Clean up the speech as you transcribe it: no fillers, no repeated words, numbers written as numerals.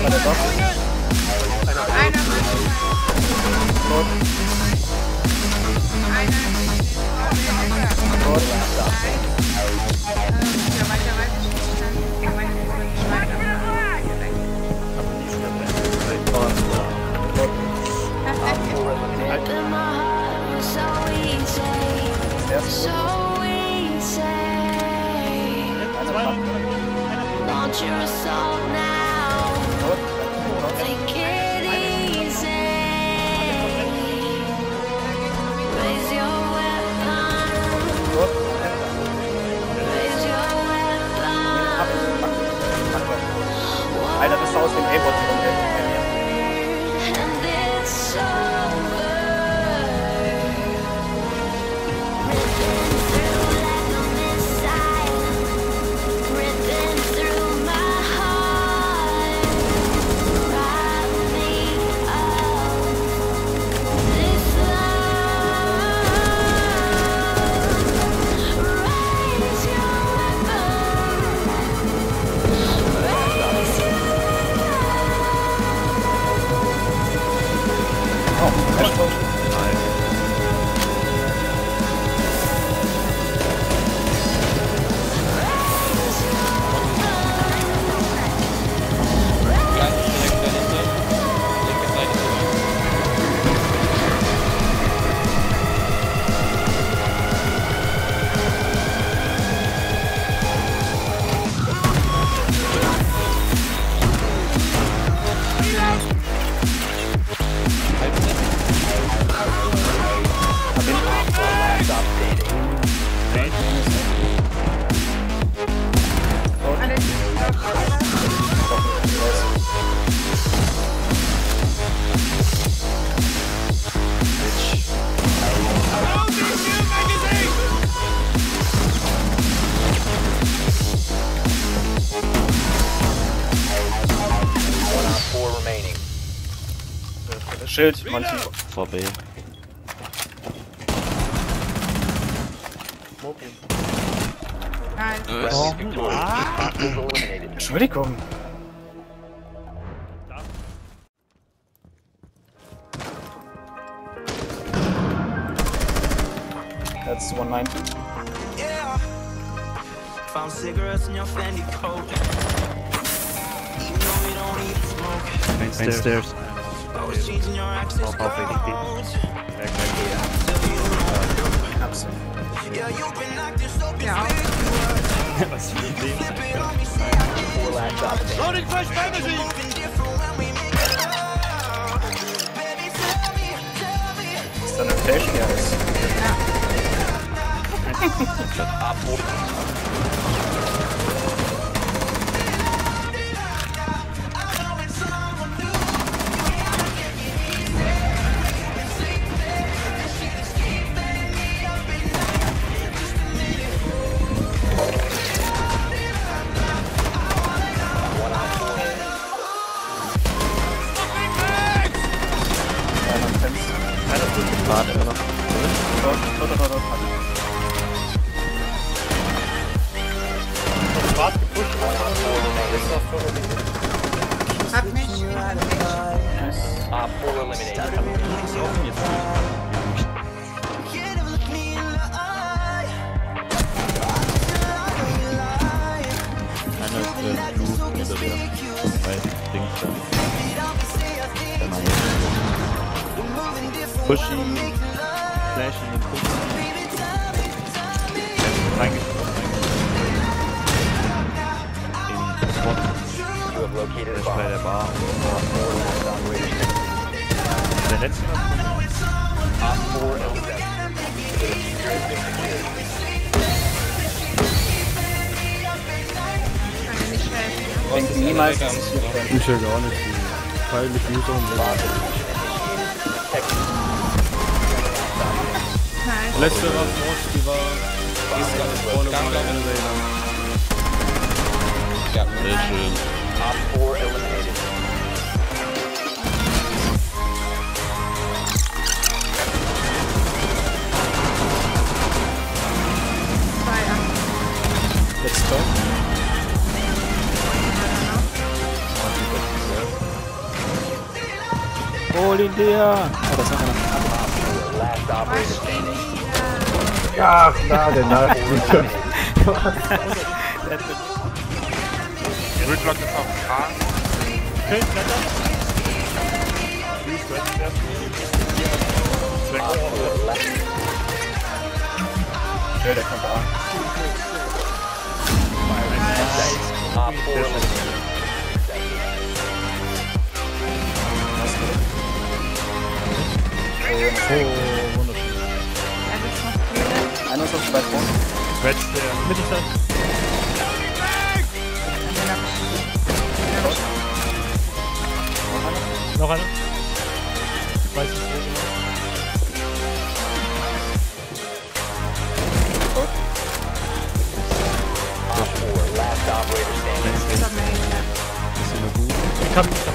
Bei der Box. Einer Mann. Tot. Tot. Ja, weiter, weiter. Ja, meine ist nicht weiter. Want your assault now? Take it easy. Raise your weapon. Raise your weapon. Alter, bist du aus dem A-Bot rum, ey. And it's over. Ripping through like a missile. Ripping through my heart. Rob me of this love. Raise your weapon. Raise your Oh, er ist tot. Schild, manche. VB. Nein. Entschuldigung. That's 190. Yeah. Found cigarettes in your Fendi coat. Even though we don't even smoke. Main stairs. I was changing your access codes. Yeah, you've been acting so Ja. Was für ein Ding. Flip it on me, say Loading Flashbang looking different when we make love. Baby, tell me. Ist da eine Station? Ja, ist. Fahrt immer noch. Hat mich. Can't look me in the eye. Einer ist Blue hinter dir. Bei Dings da. Der Mann ist Pushy. Flash in den Push. Reingesprungen. In Spot. Der ist bei der Bar. Der letzte noch. Kann mir nicht helfen. Ich denke niemals, dass es hier brennt. Ich ja gar nicht. Peinlich User und so. Nein. Letzte war Frost, die war vorne bei der Elevator. Sehr schön. Let's go. Hol ihn dir! Oh, das ist noch einer. Was stehen wieder? Ja, na, der Knife. Gridlock ist auf dem Kran. Okay, kletter. Okay, der kommt an. Oh, wunderschön. Er ist noch blöd. Einer ist auf zwei Punkten. Quetsch der Mittelstand. Noch einer? Ich weiß nicht, wo genau. Das ist aber nicht. Ich kann